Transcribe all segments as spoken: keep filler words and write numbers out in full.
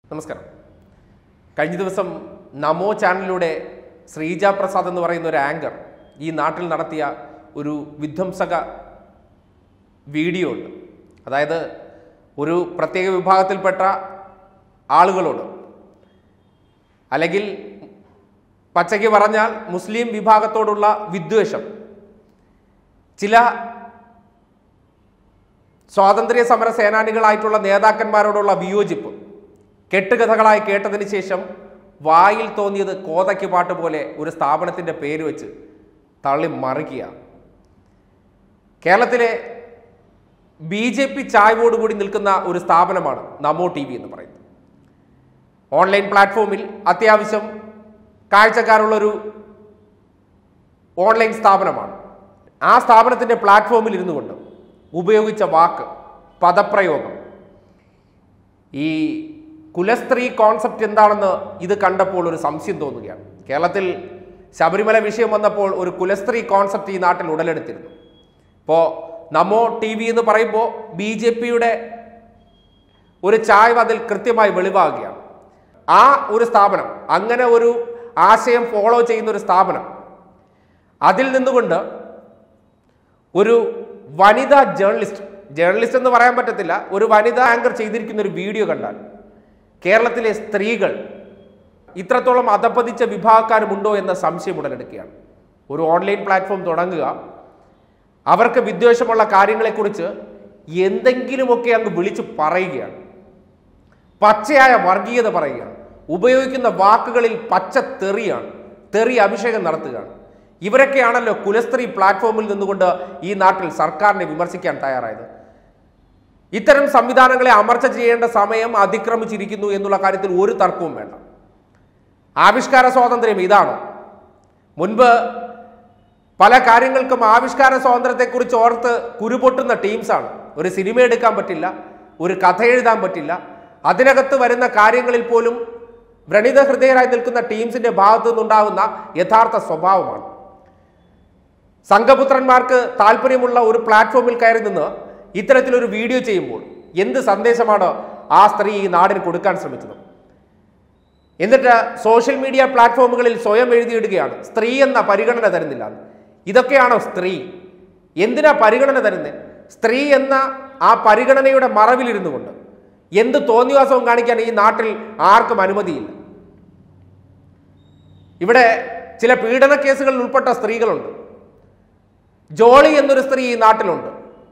നമസ്കാരം. കഴിഞ്ഞ ദിവസം നമോ ചാനലിലൂടെ ശ്രീജ പ്രസാദ് എന്ന് പറയുന്ന ഒരു ആങ്കർ ഈ നാട്ടിൽ നടത്തിയ ഒരു വിധ്വംസക വീഡിയോ ഉണ്ട്. അതായത് ഒരു പ്രത്യേക വിഭാഗത്തിൽപ്പെട്ട ആളുകളോട്, അല്ലെങ്കിൽ പച്ചയ്ക്ക് പറഞ്ഞാൽ മുസ്ലിം വിഭാഗത്തോടുള്ള വിദ്വേഷം, ചില സ്വാതന്ത്ര്യ സമര സേനാനികളായിട്ടുള്ള നേതാക്കന്മാരോടുള്ള വിയോജിപ്പ് കെട്ടുകഥകളായി കേട്ടതിന് ശേഷം വായിൽ തോന്നിയത് കോതയ്ക്ക് പാട്ട് പോലെ ഒരു സ്ഥാപനത്തിൻ്റെ പേര് വെച്ച് തള്ളി മറിക്കുക. കേരളത്തിലെ ബി ജെ പി ചായ്വോടുകൂടി നിൽക്കുന്ന ഒരു സ്ഥാപനമാണ് നമോ ടി വി എന്ന് പറയുന്നത്. ഓൺലൈൻ പ്ലാറ്റ്ഫോമിൽ അത്യാവശ്യം കാഴ്ചക്കാരുള്ളൊരു ഓൺലൈൻ സ്ഥാപനമാണ്. ആ സ്ഥാപനത്തിൻ്റെ പ്ലാറ്റ്ഫോമിൽ ഇരുന്നു കൊണ്ട് ഉപയോഗിച്ച വാക്ക്, പദപ്രയോഗം, ഈ കുലസ്ത്രീ കോൺസെപ്റ്റ് എന്താണെന്ന് ഇത് കണ്ടപ്പോൾ ഒരു സംശയം തോന്നുകയാണ്. കേരളത്തിൽ ശബരിമല വിഷയം വന്നപ്പോൾ ഒരു കുലസ്ത്രീ കോൺസെപ്റ്റ് ഈ നാട്ടിൽ ഉടലെടുത്തിരുന്നു. ഇപ്പോൾ നമോ ടി വി എന്ന് പറയുമ്പോൾ ബി ജെ പിയുടെ ഒരു ചായ്വ് അതിൽ കൃത്യമായി വെളിവാകുകയാണ്. ആ ഒരു സ്ഥാപനം, അങ്ങനെ ഒരു ആശയം ഫോളോ ചെയ്യുന്ന ഒരു സ്ഥാപനം, അതിൽ നിന്നുകൊണ്ട് ഒരു വനിതാ ജേർണലിസ്റ്റ് ജേർണലിസ്റ്റ് എന്ന് പറയാൻ പറ്റത്തില്ല ഒരു വനിതാ ആങ്കർ ചെയ്തിരിക്കുന്ന ഒരു വീഡിയോ കണ്ടാൽ കേരളത്തിലെ സ്ത്രീകൾ ഇത്രത്തോളം അധപ്പതിച്ച വിഭാഗക്കാരുമുണ്ടോ എന്ന സംശയം ഉടലെടുക്കുകയാണ്. ഒരു ഓൺലൈൻ പ്ലാറ്റ്ഫോം തുടങ്ങുക, അവർക്ക് വിദ്വേഷമുള്ള കാര്യങ്ങളെക്കുറിച്ച് എന്തെങ്കിലുമൊക്കെ അങ്ങ് വിളിച്ച് പറയുകയാണ്, പച്ചയായ വർഗീയത പറയുകയാണ്, ഉപയോഗിക്കുന്ന വാക്കുകളിൽ പച്ച തെറിയാണ്, തെറി അഭിഷേകം നടത്തുകയാണ്. ഇവരൊക്കെയാണല്ലോ കുലസ്ത്രീ പ്ലാറ്റ്ഫോമിൽ നിന്നുകൊണ്ട് ഈ നാട്ടിൽ സർക്കാരിനെ വിമർശിക്കാൻ തയ്യാറായത്. ഇത്തരം സംവിധാനങ്ങളെ അമർച്ച ചെയ്യേണ്ട സമയം അതിക്രമിച്ചിരിക്കുന്നു എന്നുള്ള കാര്യത്തിൽ ഒരു തർക്കവും വേണ്ട. ആവിഷ്കാര സ്വാതന്ത്ര്യം ഇതാണോ? മുൻപ് പല കാര്യങ്ങൾക്കും ആവിഷ്കാര സ്വാതന്ത്ര്യത്തെക്കുറിച്ച് ഓർത്ത് കുരുപൊട്ടുന്ന ടീംസാണ്. ഒരു സിനിമ എടുക്കാൻ പറ്റില്ല, ഒരു കഥ എഴുതാൻ പറ്റില്ല, അതിനകത്ത് വരുന്ന കാര്യങ്ങളിൽ പോലും വ്രണിത ഹൃദയരായി നിൽക്കുന്ന ടീംസിന്റെ ഭാഗത്തു നിന്നുണ്ടാകുന്ന യഥാർത്ഥ സ്വഭാവമാണ്. സംഘപുത്രന്മാർക്ക് താല്പര്യമുള്ള ഒരു പ്ലാറ്റ്ഫോമിൽ കയറി നിന്ന് ഇത്തരത്തിലൊരു വീഡിയോ ചെയ്യുമ്പോൾ എന്ത് സന്ദേശമാണ് ആ സ്ത്രീ ഈ നാടിന് കൊടുക്കാൻ ശ്രമിച്ചത്? എന്നിട്ട് സോഷ്യൽ മീഡിയ പ്ലാറ്റ്ഫോമുകളിൽ സ്വയം എഴുതിയിടുകയാണ് സ്ത്രീ എന്ന പരിഗണന തരുന്നില്ല. ഇതൊക്കെയാണോ സ്ത്രീ? എന്തിനാ പരിഗണന തരുന്നത്? സ്ത്രീ എന്ന ആ പരിഗണനയുടെ മറവിലിരുന്നു കൊണ്ട് എന്ത് തോന്നിവാസവും കാണിക്കാൻ ഈ നാട്ടിൽ ആർക്കും അനുമതിയില്ല. ഇവിടെ ചില പീഡന കേസുകളിൽ ഉൾപ്പെട്ട സ്ത്രീകളുണ്ട്. ജോളി എന്നൊരു സ്ത്രീ ഈ നാട്ടിലുണ്ട്.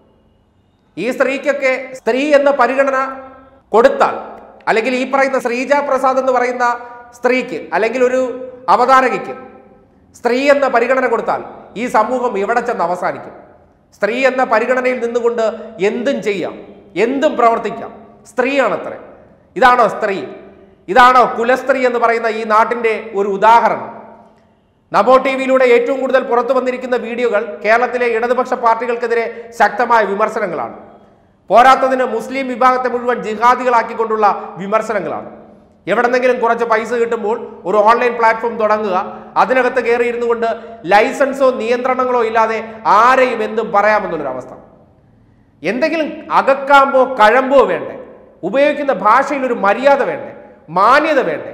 ഈ സ്ത്രീക്കൊക്കെ സ്ത്രീ എന്ന പരിഗണന കൊടുത്താൽ, അല്ലെങ്കിൽ ഈ പറയുന്ന ശ്രീജ പ്രസാദ് എന്ന് പറയുന്ന സ്ത്രീക്ക്, അല്ലെങ്കിൽ ഒരു അവതാരകയ്ക്ക് സ്ത്രീ എന്ന പരിഗണന കൊടുത്താൽ ഈ സമൂഹം എവിടെ ചെന്ന് അവസാനിക്കും? സ്ത്രീ എന്ന പരിഗണനയിൽ നിന്നുകൊണ്ട് എന്തും ചെയ്യാം, എന്തും പ്രവർത്തിക്കാം. സ്ത്രീയാണത്രേ. ഇതാണോ സ്ത്രീ? ഇതാണോ കുലസ്ത്രീ എന്ന് പറയുന്ന ഈ നാട്ടിൻ്റെ ഒരു ഉദാഹരണം? നമോ ടി വിയിലൂടെ ഏറ്റവും കൂടുതൽ പുറത്തു വന്നിരിക്കുന്ന വീഡിയോകൾ കേരളത്തിലെ ഇടതുപക്ഷ പാർട്ടികൾക്കെതിരെ ശക്തമായ വിമർശനങ്ങളാണ്. പോരാത്തതിന് മുസ്ലിം വിഭാഗത്തെ മുഴുവൻ ജിഹാദികളാക്കിക്കൊണ്ടുള്ള വിമർശനങ്ങളാണ്. എവിടെന്നെങ്കിലും കുറച്ച് പൈസ കിട്ടുമ്പോൾ ഒരു ഓൺലൈൻ പ്ലാറ്റ്ഫോം തുടങ്ങുക, അതിനകത്ത് കയറിയിരുന്നു കൊണ്ട് ലൈസൻസോ നിയന്ത്രണങ്ങളോ ഇല്ലാതെ ആരെയും എന്തും പറയാമെന്നുള്ളൊരവസ്ഥ. എന്തെങ്കിലും അകക്കാമ്പോ കഴമ്പോ വേണ്ടേ? ഉപയോഗിക്കുന്ന ഭാഷയിൽ ഒരു മര്യാദ വേണ്ടേ? മാന്യത വേണ്ടേ?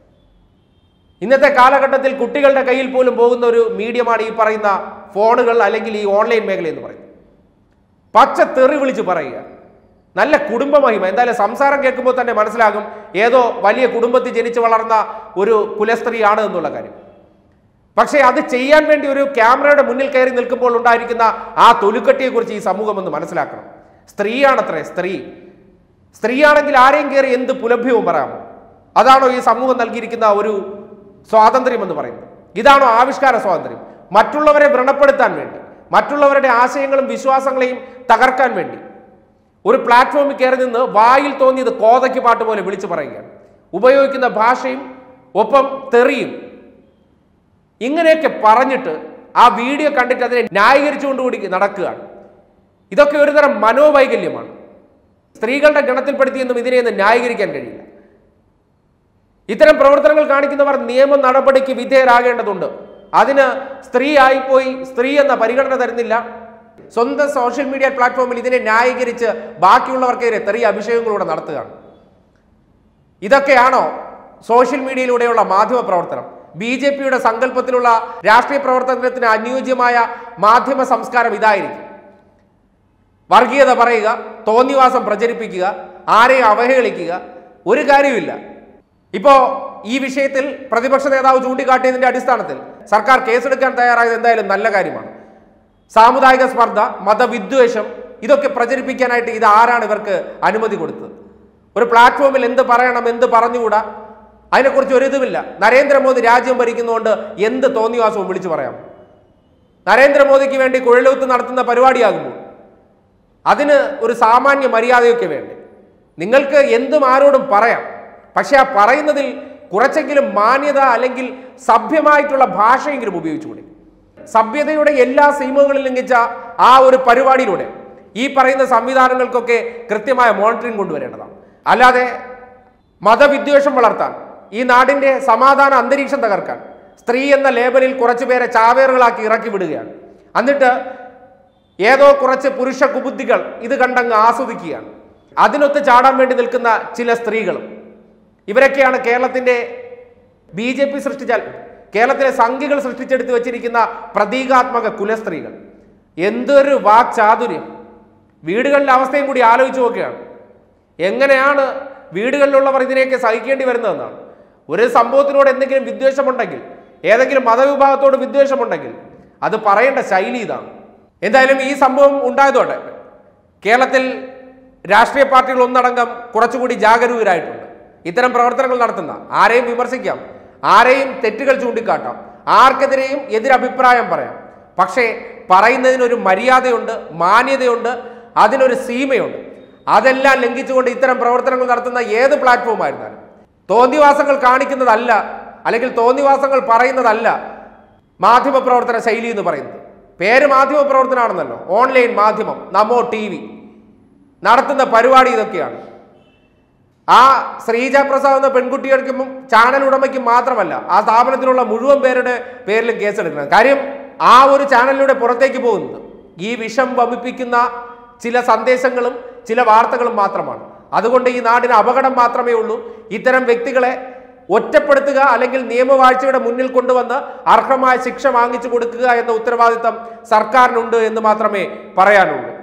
ഇന്നത്തെ കാലഘട്ടത്തിൽ കുട്ടികളുടെ കയ്യിൽ പോലും പോകുന്ന ഒരു മീഡിയമാണ് ഈ പറയുന്ന ഫോണുകൾ, അല്ലെങ്കിൽ ഈ ഓൺലൈൻ മേഖല എന്ന് പറയുന്നത്. പച്ച തെറി വിളിച്ച് പറയുക. നല്ല കുടുംബമഹിമ. എന്തായാലും സംസാരം കേൾക്കുമ്പോൾ തന്നെ മനസ്സിലാകും ഏതോ വലിയ കുടുംബത്തിൽ ജനിച്ചു വളർന്ന ഒരു കുലസ്ത്രീയാണ് എന്നുള്ള കാര്യം. പക്ഷേ അത് ചെയ്യാൻ വേണ്ടി ഒരു ക്യാമറയുടെ മുന്നിൽ കയറി നിൽക്കുമ്പോൾ ഉണ്ടായിരിക്കുന്ന ആ തൊലിക്കട്ടിയെക്കുറിച്ച് ഈ സമൂഹം ഒന്ന് മനസ്സിലാക്കണം. സ്ത്രീയാണത്രേ സ്ത്രീ. സ്ത്രീയാണെങ്കിൽ ആരെയും കയറി എന്ത് പുലഭ്യവും പറയാമോ? അതാണോ ഈ സമൂഹം നൽകിയിരിക്കുന്ന ഒരു സ്വാതന്ത്ര്യം എന്ന് പറയുന്നത്? ഇതാണോ ആവിഷ്കാര സ്വാതന്ത്ര്യം? മറ്റുള്ളവരെ വ്രണപ്പെടുത്താൻ വേണ്ടി, മറ്റുള്ളവരുടെ ആശയങ്ങളും വിശ്വാസങ്ങളെയും തകർക്കാൻ വേണ്ടി ഒരു പ്ലാറ്റ്ഫോമിൽ കയറി നിന്ന് വായിൽ തോന്നിയത് കോതയ്ക്ക് പാട്ട് പോലെ വിളിച്ചു പറയുകയാണ്. ഉപയോഗിക്കുന്ന ഭാഷയും ഒപ്പം തെറിയും. ഇങ്ങനെയൊക്കെ പറഞ്ഞിട്ട് ആ വീഡിയോ കണ്ടിട്ട് അതിനെ ന്യായീകരിച്ചുകൊണ്ടുകൂടി നടക്കുകയാണ്. ഇതൊക്കെ ഒരുതരം മനോവൈകല്യമാണ്. സ്ത്രീകളുടെ ഗണത്തിൽപ്പെടുത്തിയെന്നും ഇതിനെയൊന്നും ന്യായീകരിക്കാൻ കഴിയില്ല. ഇത്തരം പ്രവർത്തനങ്ങൾ കാണിക്കുന്നവർ നിയമ നടപടിക്ക് വിധേയരാകേണ്ടതുണ്ട്. അതിന് സ്ത്രീ ആയിപ്പോയി, സ്ത്രീ എന്ന പരിഗണന തരുന്നില്ല, സ്വന്തം സോഷ്യൽ മീഡിയ പ്ലാറ്റ്ഫോമിൽ ഇതിനെ ന്യായീകരിച്ച് ബാക്കിയുള്ളവർക്കെതിരെ തെറിയ അഭിഷേകങ്ങളൂടെ നടത്തുകയാണ്. ഇതൊക്കെയാണോ സോഷ്യൽ മീഡിയയിലൂടെയുള്ള മാധ്യമ പ്രവർത്തനം? ബി ജെ പിയുടെ സങ്കല്പത്തിലുള്ള രാഷ്ട്രീയ പ്രവർത്തനത്തിന് അനുയോജ്യമായ മാധ്യമ സംസ്കാരം ഇതായിരിക്കും. വർഗീയത പറയുക, തോന്നിവാസം പ്രചരിപ്പിക്കുക, ആരെയും അവഹേളിക്കുക, ഒരു കാര്യമില്ല. ഇപ്പോ ഈ വിഷയത്തിൽ പ്രതിപക്ഷ നേതാവ് ചൂണ്ടിക്കാട്ടിയതിന്റെ അടിസ്ഥാനത്തിൽ സർക്കാർ കേസെടുക്കാൻ തയ്യാറായത് എന്തായാലും നല്ല കാര്യമാണ്. സാമുദായിക സ്പർദ്ധ, മതവിദ്വേഷം ഇതൊക്കെ പ്രചരിപ്പിക്കാനായിട്ട് ഇത് ആരാണ് ഇവർക്ക് അനുമതി കൊടുത്തത്? ഒരു പ്ലാറ്റ്ഫോമിൽ എന്ത് പറയണം, എന്ത് പറഞ്ഞുകൂടാ, അതിനെക്കുറിച്ച് ഒരിതുമില്ല. നരേന്ദ്രമോദി രാജ്യം ഭരിക്കുന്നതുകൊണ്ട് എന്ത് തോന്നിവാസവും വിളിച്ചു പറയാം. നരേന്ദ്രമോദിക്ക് വേണ്ടി കുഴലൂത്ത് നടത്തുന്ന പരിപാടിയാകുമ്പോൾ അതിന് ഒരു സാമാന്യ മര്യാദയൊക്കെ വേണ്ടേ? നിങ്ങൾക്ക് എന്തും ആരോടും പറയാം, പക്ഷെ ആ പറയുന്നതിൽ കുറച്ചെങ്കിലും മാന്യത അല്ലെങ്കിൽ സഭ്യമായിട്ടുള്ള ഭാഷയെങ്കിലും ഉപയോഗിച്ചുകൂടെ? സഭ്യതയുടെ എല്ലാ സീമകളും ലംഘിച്ച ആ ഒരു പരിപാടിയിലൂടെ ഈ പറയുന്ന സംവിധാനങ്ങൾക്കൊക്കെ കൃത്യമായ മോണിറ്ററിംഗ് കൊണ്ടുവരേണ്ടതാണ്. അല്ലാതെ മതവിദ്വേഷം വളർത്താൻ, ഈ നാടിന്റെ സമാധാന അന്തരീക്ഷം തകർക്കാൻ സ്ത്രീ എന്ന ലേബലിൽ കുറച്ചുപേരെ ചാവേറുകളാക്കി ഇറക്കി വിടുകയാണ്. എന്നിട്ട് ഏതോ കുറച്ച് പുരുഷ കുബുദ്ധികൾ ഇത് കണ്ടങ്ങ് ആസ്വദിക്കുകയാണ്. അതിനൊത്ത് ചാടാൻ വേണ്ടി നിൽക്കുന്ന ചില സ്ത്രീകളും. ഇവരൊക്കെയാണ് കേരളത്തിന്റെ ബി ജെ പി സൃഷ്ടിച്ചാൽ കേരളത്തിലെ സംഘികൾ സൃഷ്ടിച്ചെടുത്ത് വെച്ചിരിക്കുന്ന പ്രതീകാത്മക കുലസ്ത്രീകൾ. എന്തൊരു വാക്ചാതുര്യം! വീടുകളിലെ അവസ്ഥയും കൂടി ആലോചിച്ച് നോക്കുകയാണ്. എങ്ങനെയാണ് വീടുകളിലുള്ളവർ ഇതിനെയൊക്കെ സഹിക്കേണ്ടി വരുന്നതെന്നാണ്. ഒരു സംഭവത്തിനോട് എന്തെങ്കിലും വിദ്വേഷമുണ്ടെങ്കിൽ, ഏതെങ്കിലും മതവിഭാഗത്തോട് വിദ്വേഷമുണ്ടെങ്കിൽ അത് പറയേണ്ട ശൈലി ഇതാണ്. എന്തായാലും ഈ സംഭവം ഉണ്ടായതോടെ കേരളത്തിൽ രാഷ്ട്രീയ പാർട്ടികൾ ഒന്നടങ്കം കുറച്ചുകൂടി ജാഗരൂകരായിട്ടുണ്ട്. ഇത്തരം പ്രവർത്തനങ്ങൾ നടത്തുന്ന ആരെയും വിമർശിക്കാം, ആരെയും തെറ്റുകൾ ചൂണ്ടിക്കാട്ടാം, ആർക്കെതിരെയും എതിരഭിപ്രായം പറയാം. പക്ഷേ പറയുന്നതിനൊരു മര്യാദയുണ്ട്, മാന്യതയുണ്ട്, അതിനൊരു സീമയുണ്ട്. അതെല്ലാം ലംഘിച്ചുകൊണ്ട് ഇത്തരം പ്രവർത്തനങ്ങൾ നടത്തുന്ന ഏത് പ്ലാറ്റ്ഫോം ആയിരുന്നാലും തോന്നിവാസങ്ങൾ കാണിക്കുന്നതല്ല, അല്ലെങ്കിൽ തോന്നിവാസങ്ങൾ പറയുന്നതല്ല മാധ്യമ പ്രവർത്തന ശൈലി എന്ന് പറയുന്നത്. പേര് മാധ്യമ പ്രവർത്തനമാണെന്നല്ലോ. ഓൺലൈൻ മാധ്യമം, നമോ ടി വി നടത്തുന്ന പരിപാടി ഇതൊക്കെയാണ്. ആ ശ്രീജ പ്രസാദ് എന്ന പെൺകുട്ടികൾക്കും ചാനൽ ഉടമയ്ക്കും മാത്രമല്ല, ആ സ്ഥാപനത്തിലുള്ള മുഴുവൻ പേരുടെ പേരിലും കേസെടുക്കണം. കാര്യം ആ ഒരു ചാനലിലൂടെ പുറത്തേക്ക് പോകുന്നത് ഈ വിഷം വമിപ്പിക്കുന്ന ചില സന്ദേശങ്ങളും ചില വാർത്തകളും മാത്രമാണ്. അതുകൊണ്ട് ഈ നാടിന് അപകടം മാത്രമേ ഉള്ളൂ. ഇത്തരം വ്യക്തികളെ ഒറ്റപ്പെടുത്തുക, അല്ലെങ്കിൽ നിയമവാഴ്ചയുടെ മുന്നിൽ കൊണ്ടുവന്ന് അർഹമായ ശിക്ഷ വാങ്ങിച്ചു കൊടുക്കുക എന്ന ഉത്തരവാദിത്തം സർക്കാരിനുണ്ട് എന്ന് മാത്രമേ പറയാനുള്ളൂ.